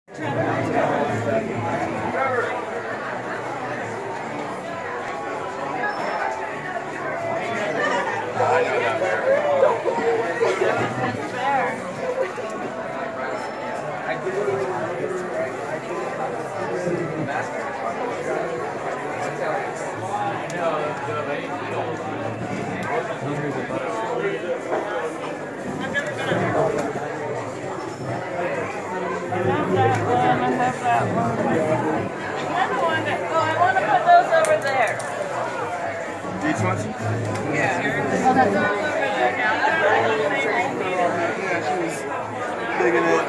These ones? Yeah. Oh, that's over there now. Yeah, she was digging it.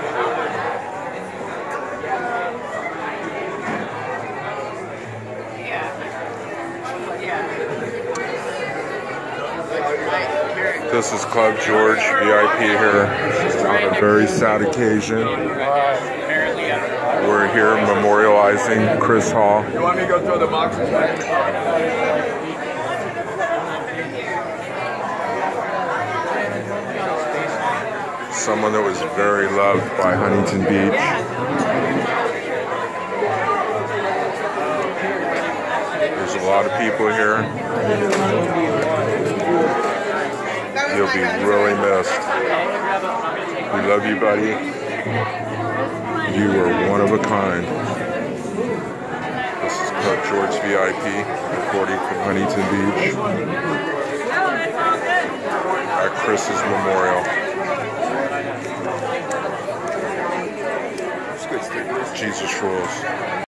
This is Club George, VIP here on a very sad occasion. We're here memorializing Chris Hale. You want me to go throw the boxes back in the car? Someone that was very loved by Huntington Beach. There's a lot of people here. You'll be really missed. We love you, buddy. You are one of a kind. This is Club George VIP, reporting from Huntington Beach at Chris's memorial. Jesus rules.